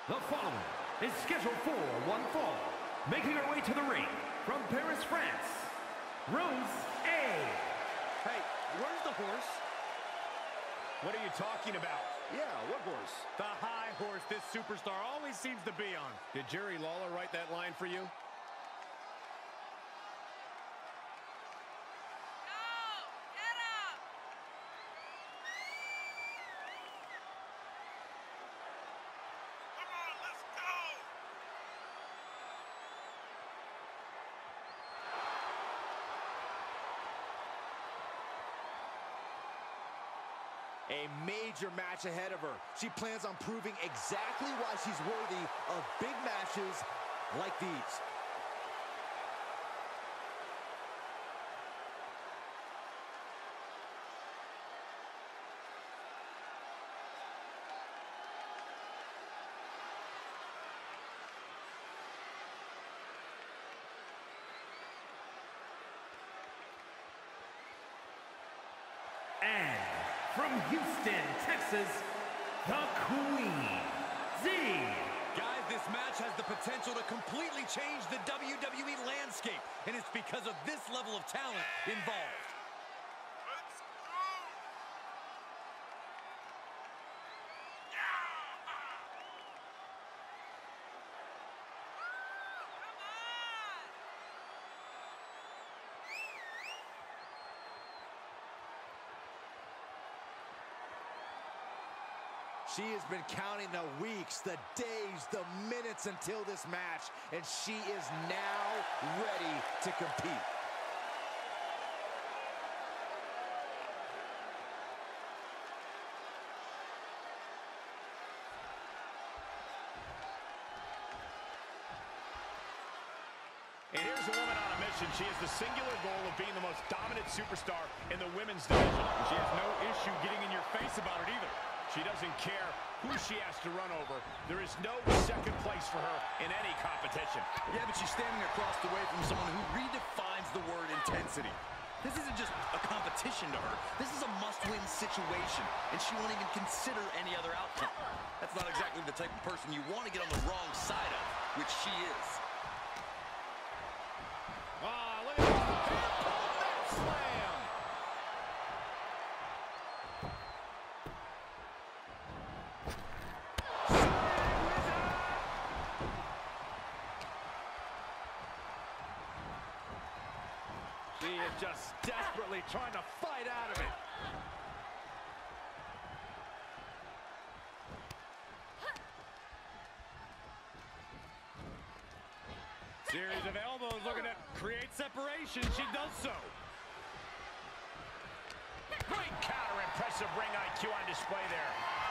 The following is scheduled for one fall, making her way to the ring from Paris, France, Rose A. Hey, where's the horse? What are you talking about? Yeah, what horse? The high horse this superstar always seems to be on. Did Jerry Lawler write that line for you? A major match ahead of her. She plans on proving exactly why she's worthy of big matches like these. And from Houston, Texas, the Queen, Z. Guys, this match has the potential to completely change the WWE landscape, and it's because of this level of talent involved. Let's go! She has been counting the weeks, the days, the minutes until this match, and she is now ready to compete. And here's a woman on a mission. She has the singular goal of being the most dominant superstar in the women's division. She has no issue getting in your face about it either. She doesn't care who she has to run over. There is no second place for her in any competition. Yeah, but she's standing across the way from someone who redefines the word intensity. This isn't just a competition to her. This is a must-win situation, and she won't even consider any other outcome. That's not exactly the type of person you want to get on the wrong side of, which she is. Ah, look at that slam! She is just desperately trying to fight out of it. Series of elbows looking to create separation. She does so. Great counter. Impressive ring IQ on display there.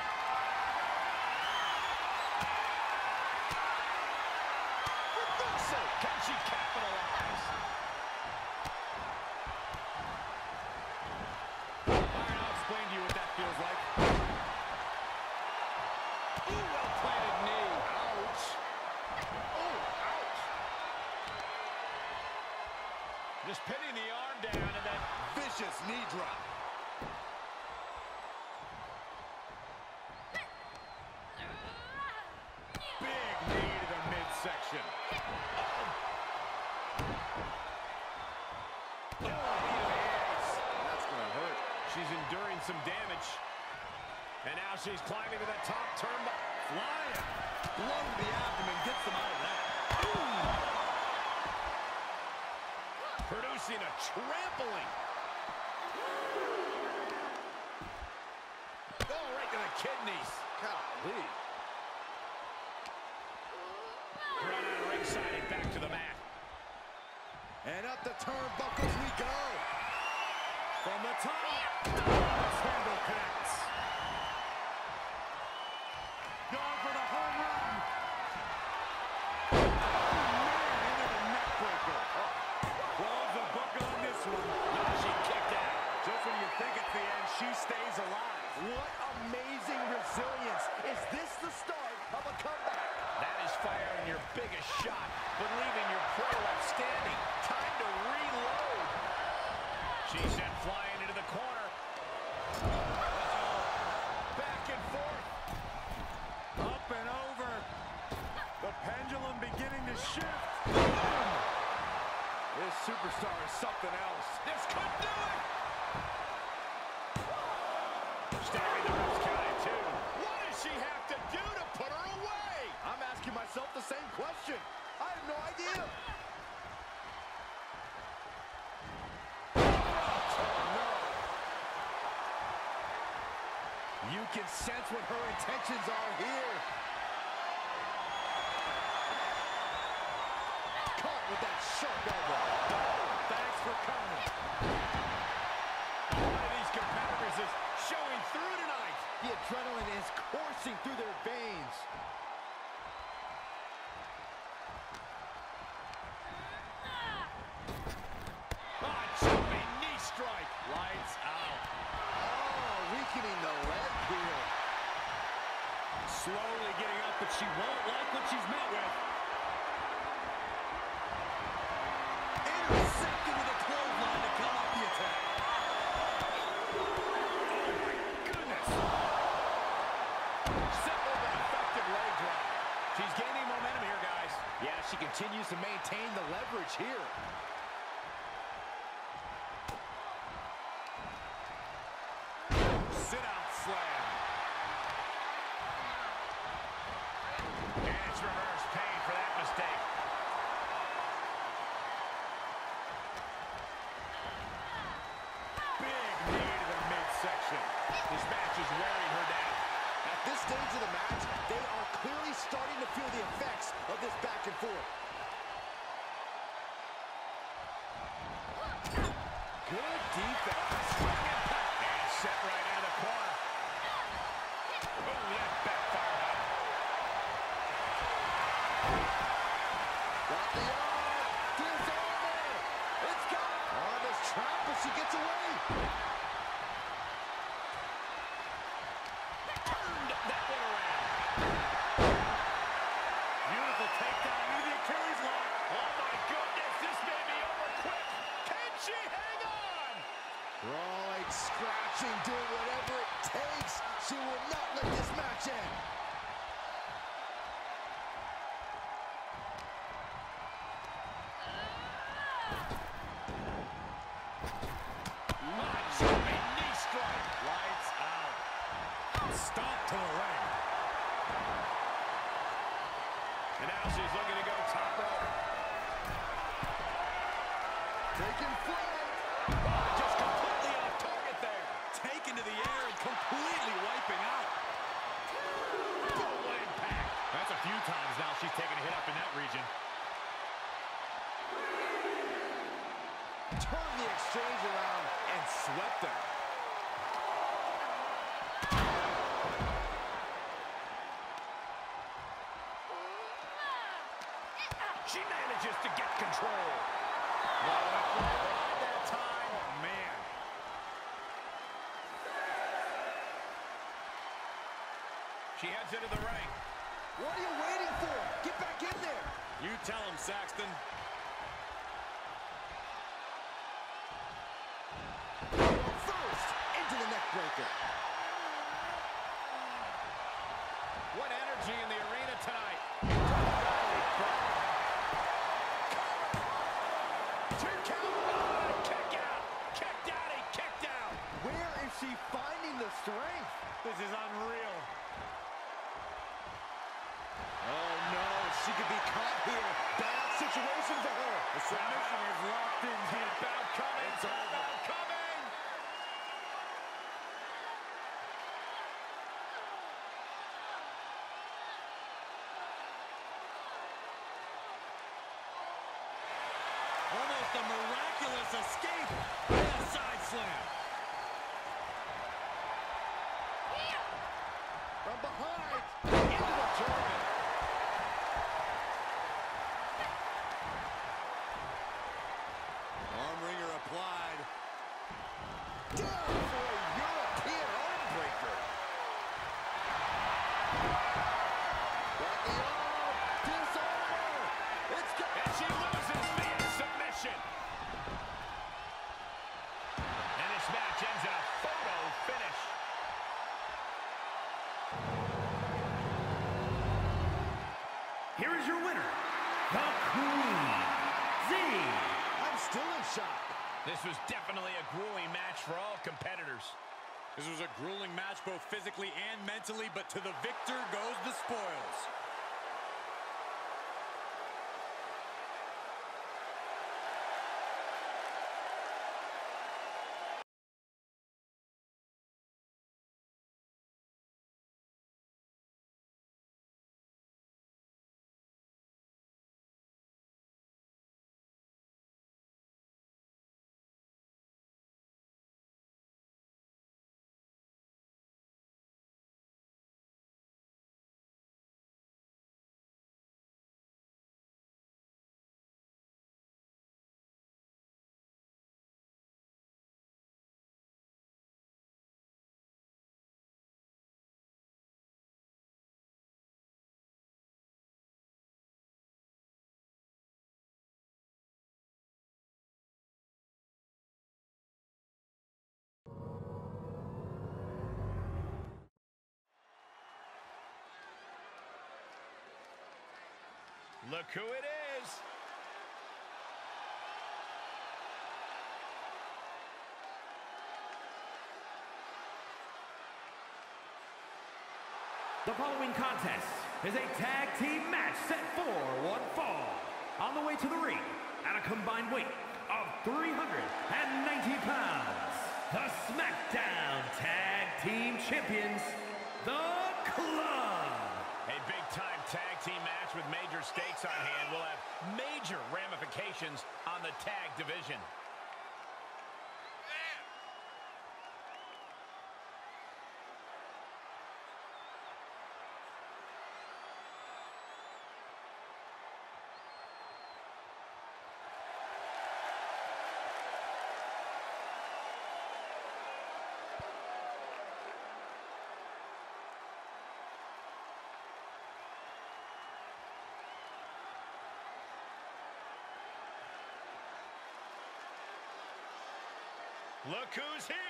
Reversal. Can she capitalize? Byron, I'll explain to you what that feels like. Ooh, well-planted knee. Ouch. Oh, ouch. Just pinning the arm down and that vicious knee drop. Big knee to the midsection. Oh, knee to the ace. That's gonna hurt. She's enduring some damage. And now she's climbing to the top turnbuckle. Flying. Blow to the abdomen gets them out of that. Producing a trampling. Oh, right to the kidneys. Golly. Run out of ringside and back to the mat. And up the turnbuckles we go. From the top. This handle connects. Going for the home run. Oh, man, into the neck breaker. Close the book on this one. Now she kicked out. Just when you think it's the end, she stays alive. What amazing resilience. Is this the start of a comeback? That is firing your biggest shot, but leaving your pro left standing. Time to reload. She's sent flying into the corner. Uh-oh. a shift. Boom! This superstar is something else. This could do it! Staring the ref's count at 2. What does she have to do to put her away? I'm asking myself the same question. I have no idea. You can sense what her intentions are here. Caught with that sharp elbow. Thanks for coming. One of these competitors is showing through tonight. The adrenaline is coursing through their veins. Jumping knee strike. Lights out. Oh, weakening the leg here. Slowly getting up, but she won't like what she's met with. Intercepted with a clothesline to come off the attack. Oh my goodness. Simple but effective leg drop. She's gaining momentum here, guys. Yeah, she continues to maintain the leverage here. Sit-out slam. And it's reverse pain for that mistake. Big knee to the midsection. This match is wearing her down. At this stage of the match, they are clearly starting to feel the effects of this back and forth. Good defense. And set right into the corner. Oh, that backfired on her. Got the arm. Disarmer. It's gone. On this trap, but she gets away. Turned that one around. Beautiful takedown into the Achilles lock. Oh my goodness, this may be over quick. Can she hang on? Right, scratching, doing whatever it takes. She will not let this match end. Jumping knee strike. Lights out. Stomp to the leg. And now she's looking to go top rope. Taking flight. Just completely off target there. Taken to the air and completely wiping out. Full impact. That's a few times now she's taken a hit up in that region. Turned the exchange around and swept them. She manages to get control. That time. Oh, man. She heads into the ring. What are you waiting for? Get back in there. You tell him, Saxton. First, into the neck breaker. What energy in the arena tonight. Two count. Kick out. Kicked out. He kicked out. Where is she finding the strength? This is unreal. Oh no, she could be caught here. Bad situation for her. The submission is locked in deep. Tap out coming. It's Tap over. out coming. Almost a miraculous escape. And a side slam. From behind, into the German. Arm wringer applied. Down for a European arm breaker. Got the arm. Disarmer. It's got. And she loses via submission. And this match ends in a photo finish. Here is your winner, the Queen, Z. I'm still in shock. This was definitely a grueling match for all competitors. This was a grueling match both physically and mentally, but to the victor goes the spoils. Look who it is. The following contest is a tag team match set for one fall. On the way to the ring, at a combined weight of 390 pounds, the SmackDown Tag Team Champions, The Club. A big-time tag team match with major stakes on hand will have major ramifications on the tag division. Look who's here!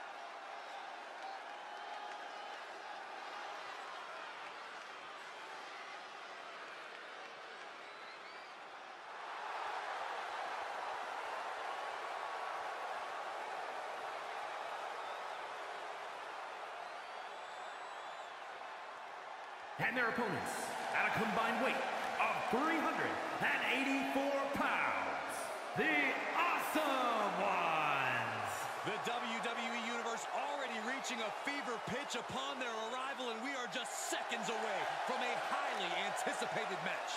And their opponents, at a combined weight of 384 pounds, the Awesome Ones. The WWE Universe already reaching a fever pitch upon their arrival, and we are just seconds away from a highly anticipated match.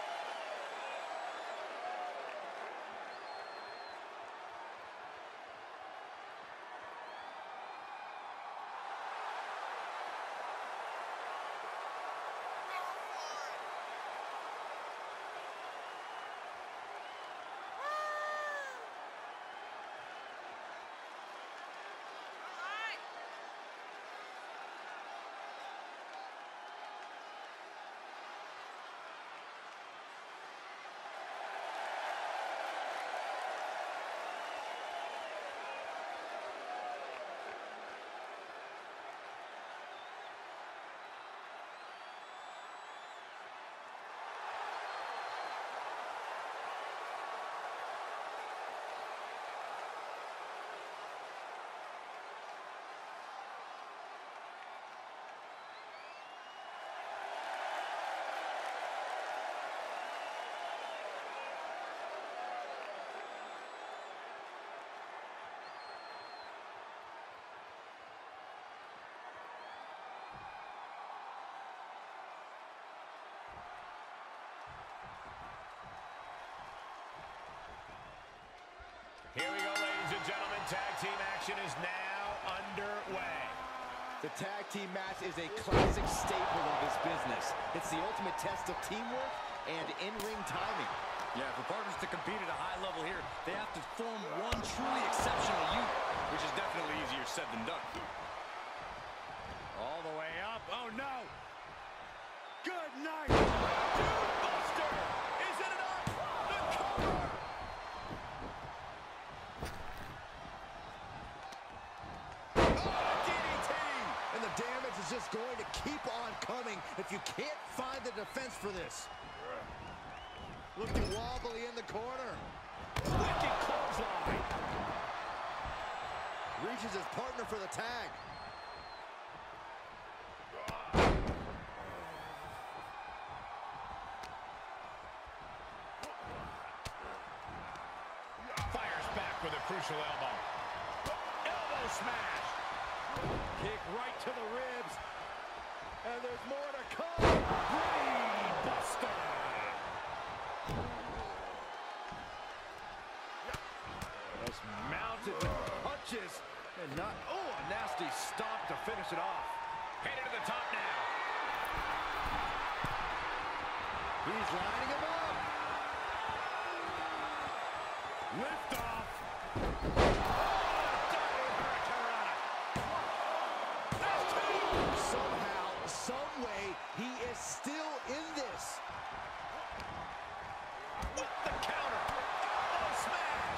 Here we go, ladies and gentlemen. Tag team action is now underway. The tag team match is a classic staple of this business. It's the ultimate test of teamwork and in-ring timing. Yeah, for partners to compete at a high level here, they have to form one truly exceptional unit, which is definitely easier said than done. All the way up. Oh, no. Good night. Dude Buster. Is it enough? The cover. Oh, DDT. And the damage is just going to keep on coming if you can't find the defense for this. Looking wobbly in the corner. Wicked clothesline. Reaches his partner for the tag. Fires back with a crucial elbow. Elbow smash. Kick right to the ribs. And there's more to come. Brain buster. Just mounted with punches. And not, oh, a nasty stomp to finish it off. Headed to the top now. He's lining him up. Lift off. Somehow, some way, he is still in this. With the counter. Elbow smash.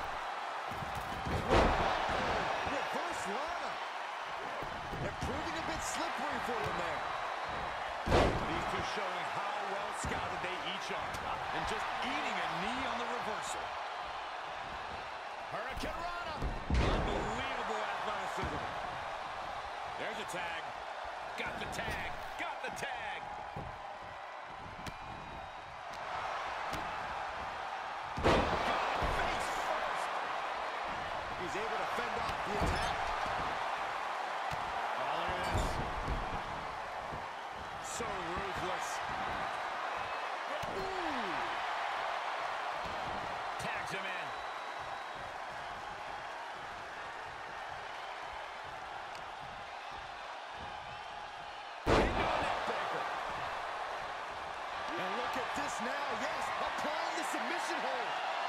Reverse Lana. And proving a bit slippery for him there. These two showing how well scouted they each are. And just eating a knee on the reversal. Hurricane Rana. Unbelievable athleticism. There's a tag. Got the tag. Got the tag. Face first. He's able to fend off the attack. Oh, look at this. So ruthless. Ooh. Tags him in. And look at this now, yes, applying the submission hold.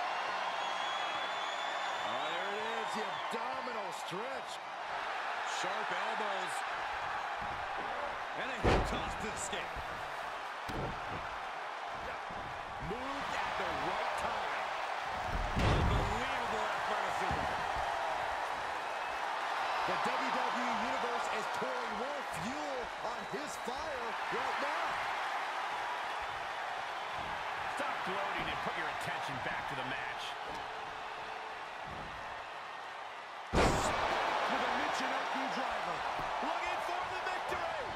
Oh, there it is, the abdominal stretch. Sharp elbows. And a hip toss to the skin. Moved at the right time. Unbelievable athleticism. The WWE Universe is pouring more fuel on his fire right now. Stop gloating and put your attention back to the match. With a Michinoku driver. Looking for the victory.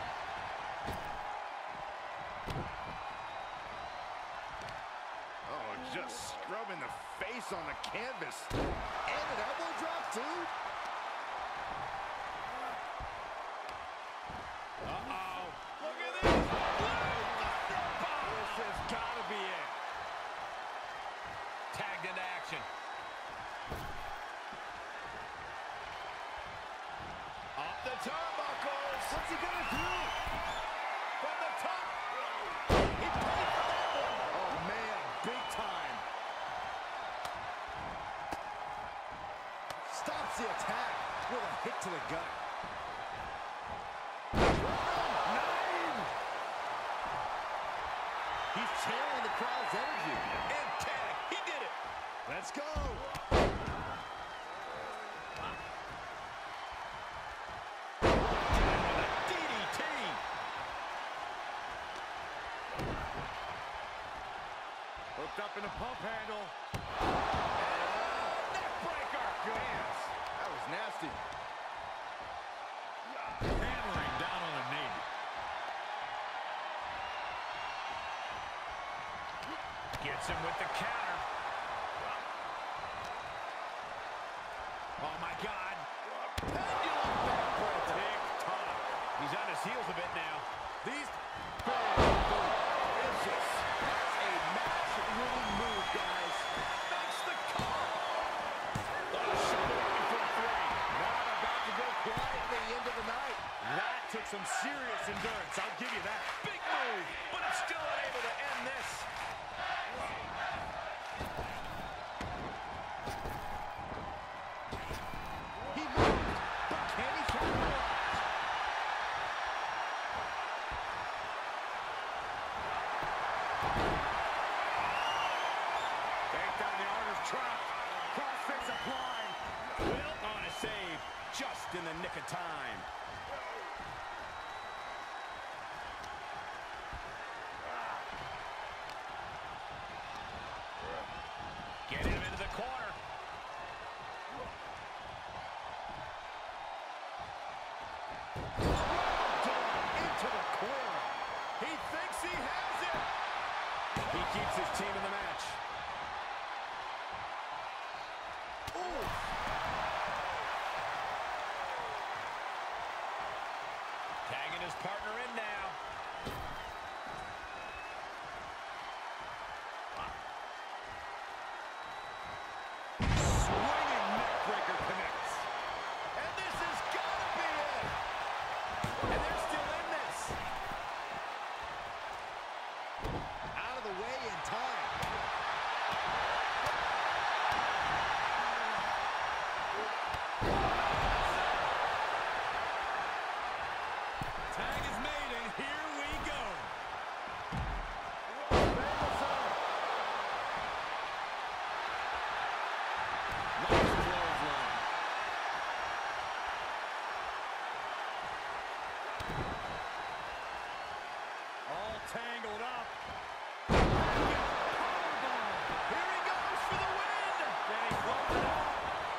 Oh, just scrubbing the face on the canvas. And an elbow drop, too. Uh-oh. Look at this. This has got to be it. Tagged into action. Up the turnbuckles. What's he gonna do? From the top. He paid for that one. Oh, man, big time. Stops the attack with a hit to the gut. He's channeling the crowd's energy. And tag. He did it. Let's go. DDT. Hooked up in a pump handle. Neck breaker. Goodness, that was nasty. Hammering down on the knee. Gets him with the counter. Oh, my God. Pendulum backbreaker. Tick-tock. He's on his heels a bit now. These vicious. That's a match-winning move, guys. Makes the cover. Oh, shoulder looking for a three. Not about to go quietly into the night. That took some serious endurance. I'll give you that. Big move, but it's still unable to end this. He moved, but can he capitalize? Takedown, the Arter's trapped. Crossface applied. Will on a save, just in the nick of time. thinks he has it. He keeps his team in the match. Ooh. Tagging his partner in now. Swinging neckbreaker connects. And this has got to be it. And they're still in this. Out of the way in time. Tag is made, and here we go. Nice clothesline. All tangled up. Here he goes for the win. Can he close it out?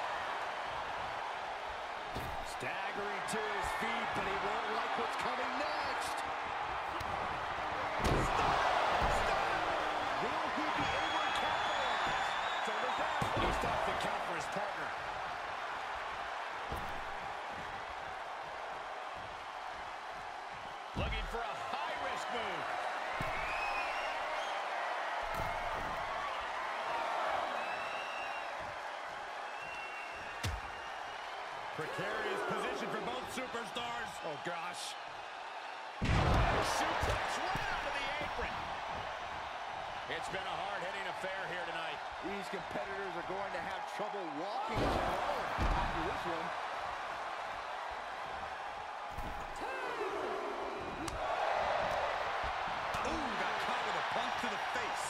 Staggering to his feet, but he won't like what's coming next. Will he be able to capitalize? Shoulders down. He stops the count for his partner. Looking for a high-risk move. Precarious position for both superstars. Oh, gosh. Suplex right onto the apron. It's been a hard-hitting affair here tonight. These competitors are going to have trouble walking on their own after this one. Ooh, got caught with a punch to the face.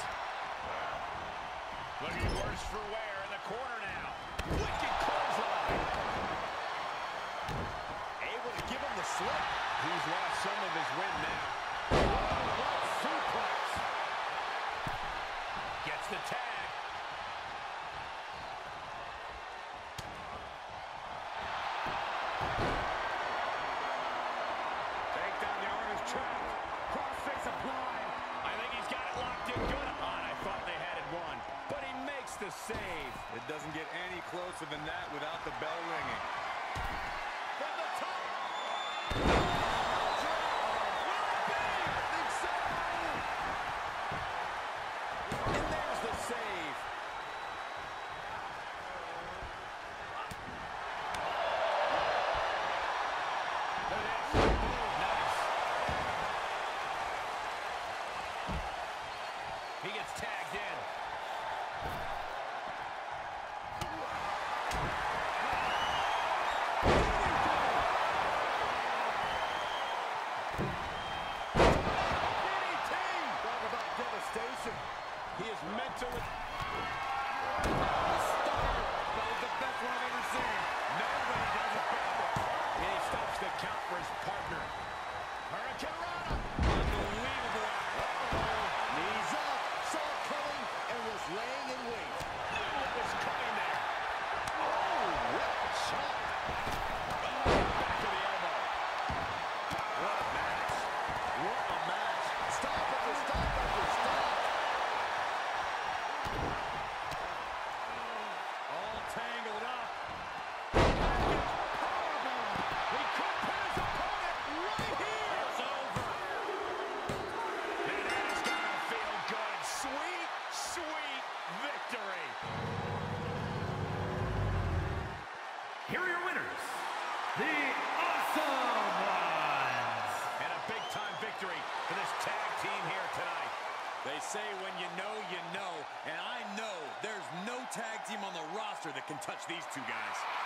Looking worse for wear in the corner now. Wicked clothesline. Able to give him the slip. He's lost some of his wind now. What suplex. Gets the tag. Takedown, the arm is trapped. Crossface applied. I think he's got it locked in good. I thought they had it won, but he makes the save. It doesn't get any closer than that without the bell ringing. From the top. And there's the save. Nice. He gets tagged in. DDT! Talk about devastation. He is mentally... Stunner. That was the best one I've ever seen. Nobody does it better. And he stops the count for his partner. Hurricane Rana. Unbelievable. Knees up, saw it coming, and was laying in wait. What was coming there? Oh, what a shot. Back to the elbow. What a match. What a match. Stop after stop after stop. All tangled up. Powerbomb. He could pin his opponent right here. It's over. And that is gonna feel good. Sweet, sweet victory. Here are your winners, the Awesome Ones. And a big-time victory for this tag team here tonight. They say when you know, and I know there's no tag team on the roster that can touch these two guys.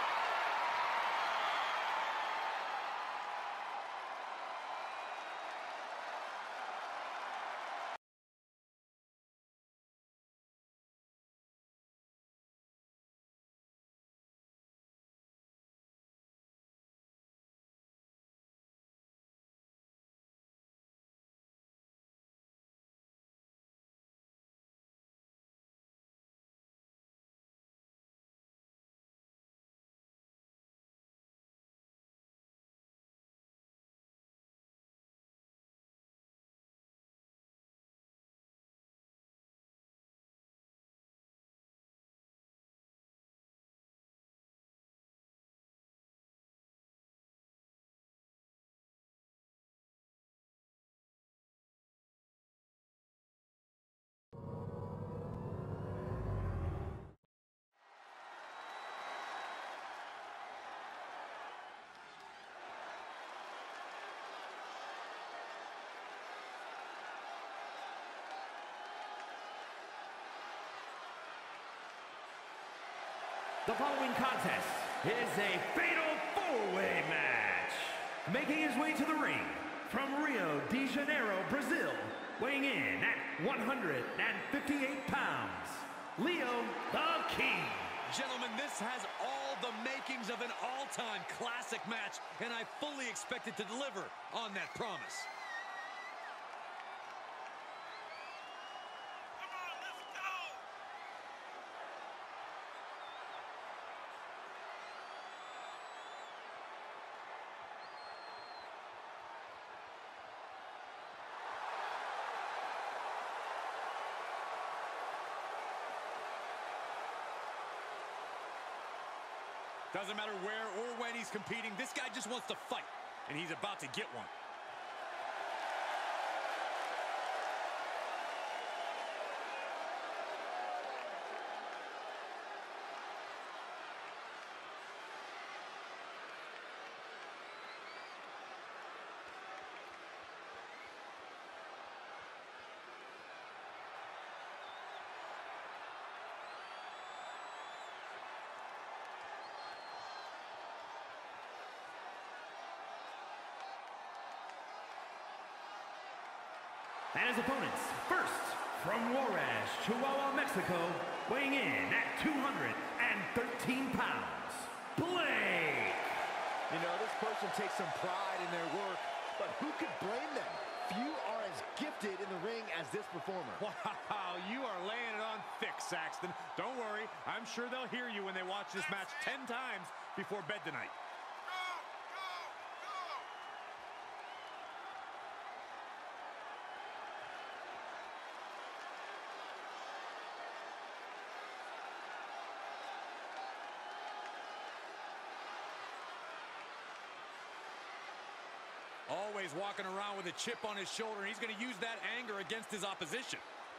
The following contest is a fatal four-way match. Making his way to the ring from Rio de Janeiro, Brazil, weighing in at 158 pounds, Leo the King. Gentlemen, this has all the makings of an all-time classic match, and I fully expect it to deliver on that promise. Come on, let's go! Doesn't matter where or when he's competing, this guy just wants to fight, and he's about to get one. And his opponents, first, from Juarez, Chihuahua, Mexico, weighing in at 213 pounds, Blake. You know, this person takes some pride in their work, but who could blame them? Few are as gifted in the ring as this performer. Wow, you are laying it on thick, Saxton. Don't worry, I'm sure they'll hear you when they watch this match 10 times before bed tonight. Go! Go! Go! Always walking around with a chip on his shoulder. He's going to use that anger against his opposition.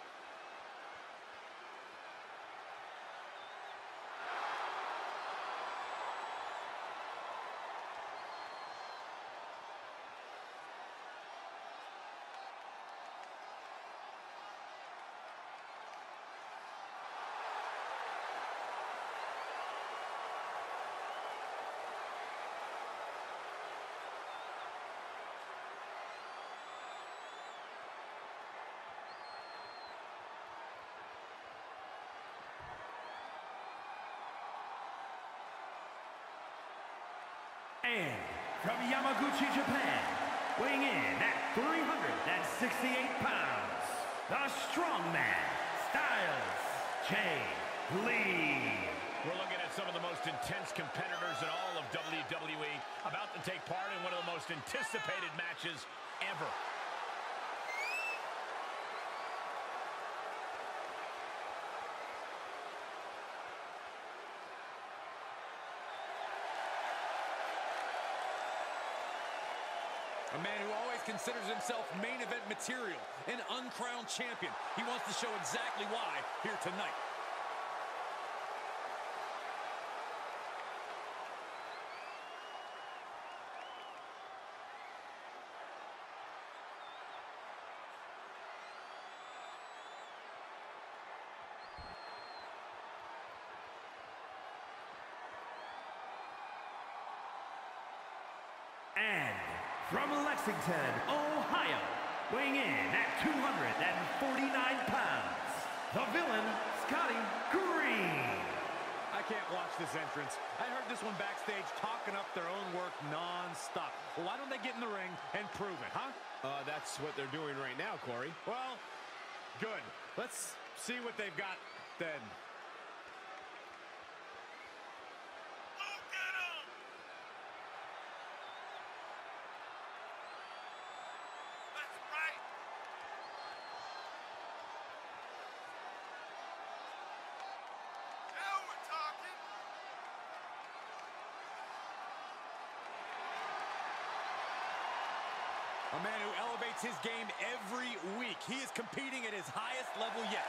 And from Yamaguchi, Japan, weighing in at 368 pounds, the strongman, Styles J. Lee. We're looking at some of the most intense competitors in all of WWE about to take part in one of the most anticipated matches ever. A man who always considers himself main event material, an uncrowned champion. He wants to show exactly why here tonight. And from Lexington, Ohio, weighing in at 249 pounds, the villain, Scotty Green. I can't watch this entrance. I heard this one backstage talking up their own work non-stop. Well, why don't they get in the ring and prove it, huh? That's what they're doing right now, Corey. Well, good. Let's see what they've got then. Look at him! That's right! Now we're talking! A man who elevates his game every week. He is competing at his highest level yet.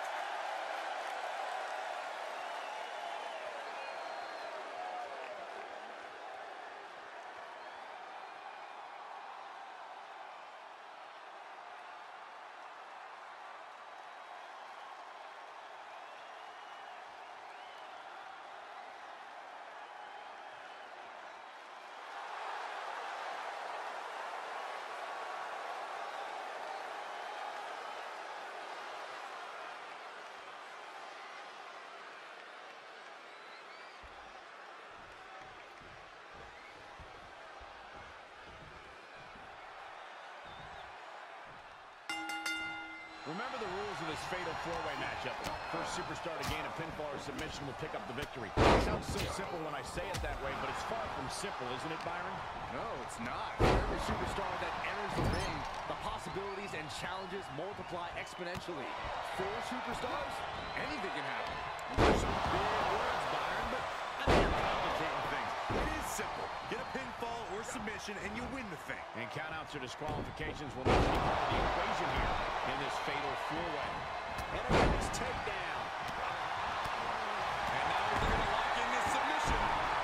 Remember the rules of this fatal four-way matchup. First superstar to gain a pinfall or submission will pick up the victory. It sounds so simple when I say it that way, but it's far from simple, isn't it, Byron? No, it's not. For every superstar that enters the ring, the possibilities and challenges multiply exponentially. 4 superstars, anything can happen. There's some big words, Byron, but I think you're complicating things. It is simple. Get a pinfall or submission, and you win the thing. And countouts or disqualifications will not be part of the equation here in this fatal four-way. And a nice takedown. And now they're going to lock in this submission.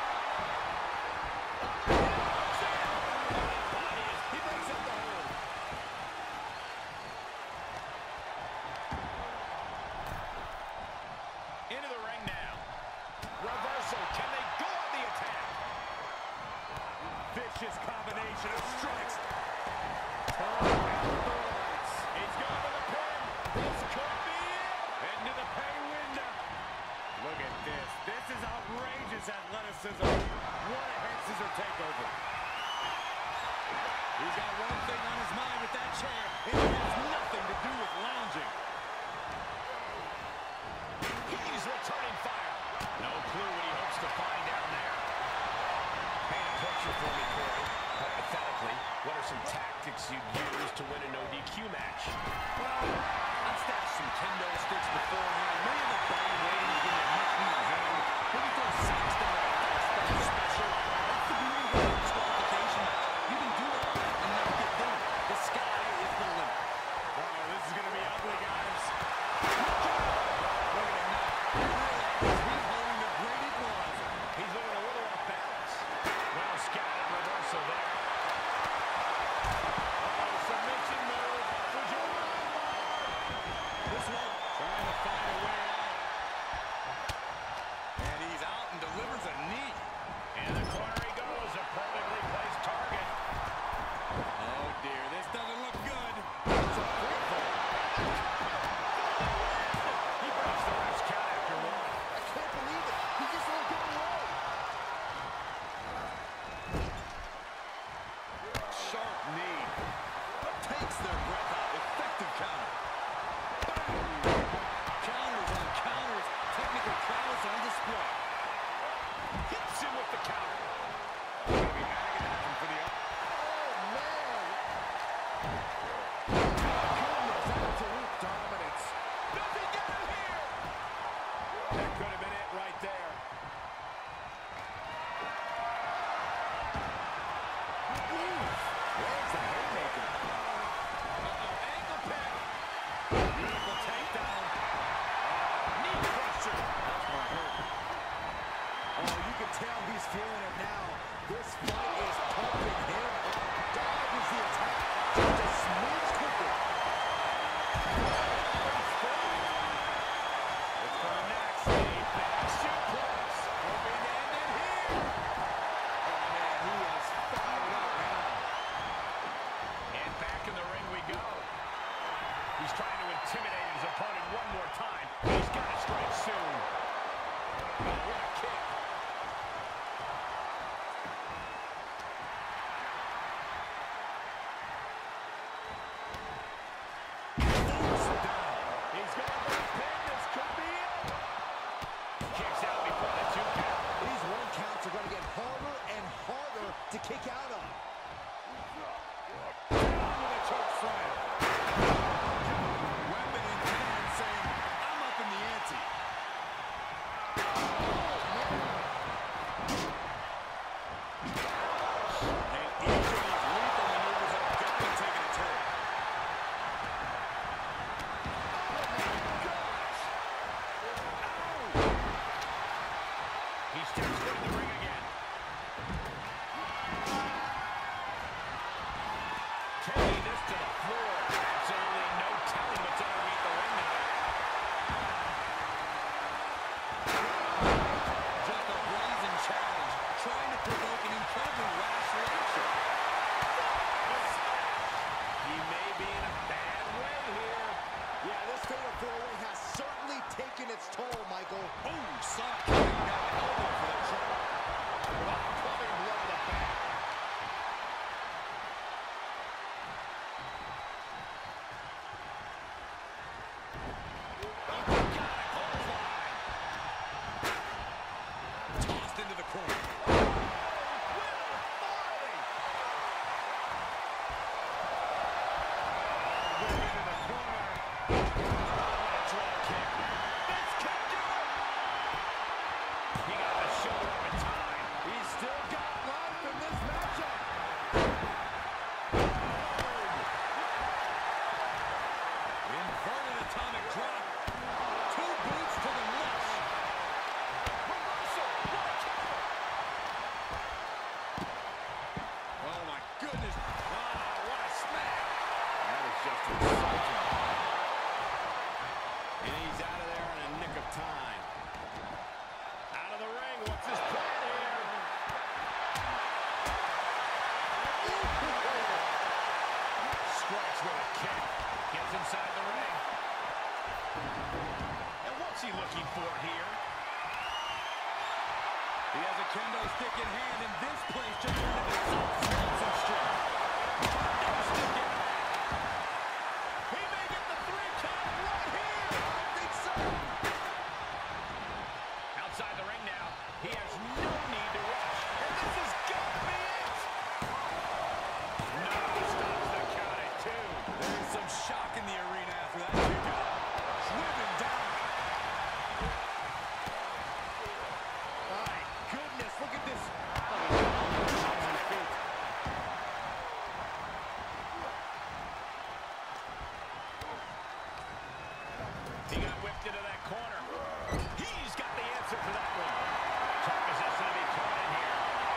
He breaks up the hold. Into the ring now. Reversal. Can they go on the attack? Vicious combination of strikes. He's gone to the pin. This could be it. Into the pay window. Look at this. This is outrageous athleticism. What a head scissor takeover. He's got one thing on his mind with that chair, and it has nothing to do with lounging. He's returning fire. No clue what he hopes to find down there. Paint a picture for me, Corey. Hypothetically, what are some tactics you'd use to win a no DQ match? Well, I'd stash some kendo sticks beforehand. Maybe the body waiting to give me a much in the zone. Maybe throw socks down a fast special. That's the beauty of a disqualification match. You can do it and not get done. The sky is the limit. Oh, this is going to be ugly, guys. Look at him now. He realizes he's holding the great equalizer. He's looking a little off balance. Well scattered reversal there. Submission move. Would you This one trying to find a way out. And he's out and delivers a knee. And the corner he goes. A perfectly placed target. Oh dear, this doesn't look good. It's a free fall. He breaks the ref's count after one. I can't believe it. He just won't get away. Sharp knee. Takes their breath out. Effective counter. Boom. Counters on counters. Technical prowess on display. Hits him with the counter. Maybe agonizing for the up. Oh, man. Goodness, absolute dominance. Does he get him here? That could have been it right there. There's the haymaker. Ankle pick. Beautiful takedown. Knee crusher. That's gonna hurt. Oh, you can tell he's feeling it now. This fight is pumping him up. Dodges the attack just a smidge quicker. What's coming next? A back suplex. Hoping to end it here. Oh, man, he is fired up now. And back in the ring we go. He's trying to intimidate his opponent one more time. He's got to strike soon. Oh, what a kick. He's going for the pin. This could be it. Kicks out before the 2 count. These 1 counts are going to get harder and harder to kick out of. Down with a choke slam. Weapon in hand saying, I'm up in the ante. And each of these lethal maneuvers have got to take a turn. He steps into the ring again. Taking this to the floor. Absolutely no telling what's underneath the ring now. Just a brazen challenge, trying to provoke an incredibly rash reaction. He may be in a bad way here. Yeah, this fatal four-way has certainly taken its toll, Michael. Oh, saw coming down elbow for the trap. Plumbing blow to the back. Drop kick. This could do it. He got the shoulder up in time. He's still got life in this matchup. Inverted atomic drop. Two boots to the nuts. Reversal. What a counter. Oh, my goodness. Wow, what a smack. That is just insulting. And he's out of there in a nick of time. Out of the ring. What's his plan here? Strikes with a kick. Gets inside the ring. And what's he looking for here? He has a kendo stick in hand, and this place just turned into Swanson Street. Kendo stick in hand. He may get the 3 count right here. I think so. Outside the ring now. He has no need to rush. And this has got to be it. No, stops the count at 2. There's some shock in the arena after that kick out. Driven down. My goodness, look at this. He got whipped into that corner. He's got the answer for that one. Tough position to be caught in here.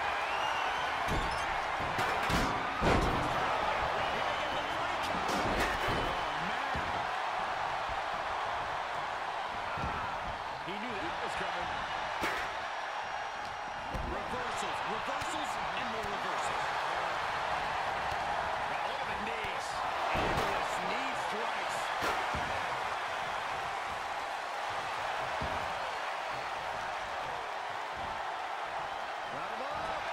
He knew that was coming. Reversals, reversals, and more reversals. Got hold of the knees. Endless knee strikes. Round him up.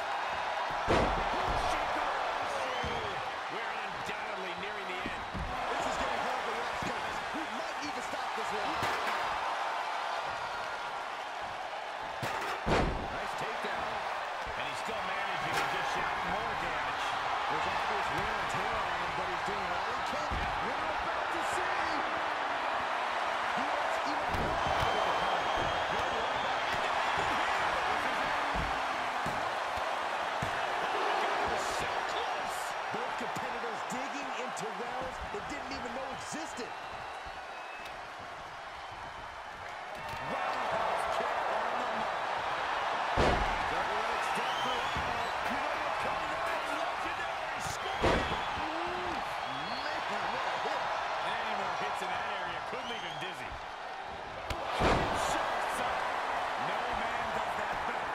We're undoubtedly nearing the end. This is getting hard to watch, guys. We might need to stop this one. Nice takedown. And he's still managing to dish out more damage. There's obvious wear and tear on him, but he's doing all he can. We're about to see. He wants even more. So close. Both competitors digging into wells they didn't even know existed. Roundhouse kick on the mark. Double leg step for all. You know what's coming up. Legendary Scorpion. Man, what a hit. Any more hits in that area could leave him dizzy. No man does that better.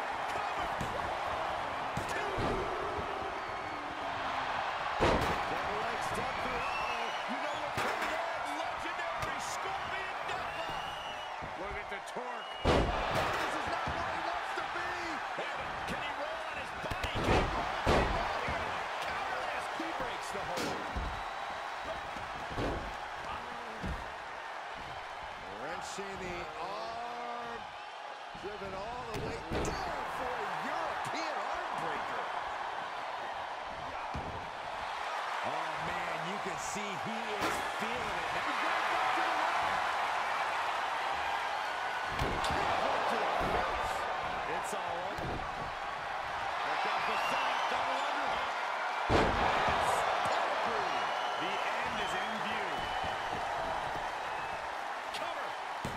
Double leg step for all. You know what's coming up. Legendary Scorpion Deathlock. Look at the torque. This is not where he wants to be. Yeah, but can he roll on his body? Can he roll? Counterless. He breaks the hold. Wrenching the arm. Driven all the way down for a European arm breaker. Oh, man, you can see he is feeling it. Now he's going back to the ring. Kick to the face. It's all over. Here comes the second double underhook. It's pedigree. The end is in view. Cover.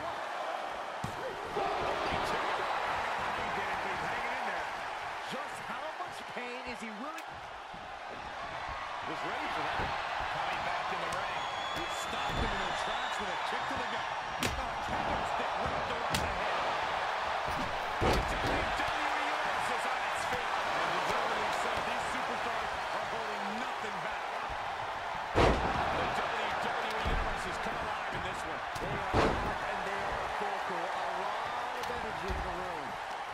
He's hanging in there. Just how much pain is he willing? Was ready for that. Coming back in the ring. He stopped him in their tracks with a kick to the gut. Kendo stick wrapped around the head. WWE Universe is on its feet. And deservedly so, these superstars are holding nothing back. The WWE Universe has come alive in this one. They are hot and they are vocal. A lot of energy in the room.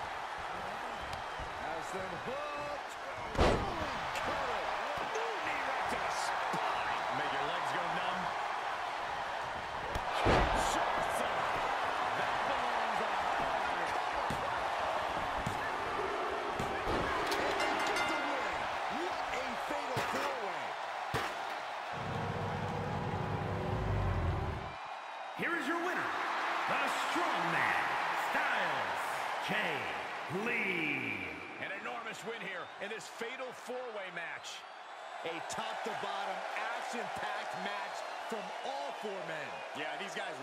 Has them hooked. Rolling cutter. Ooh, knee right to the spine. Make your legs go numb. Johnson. That belongs on highlighter. And they get the win. What a fatal four-way. here is your winner, the Strongman, Styles J. Lee. An enormous win here in this fatal four-way match. A top-to-bottom, action-packed match from all four men. Yeah, these guys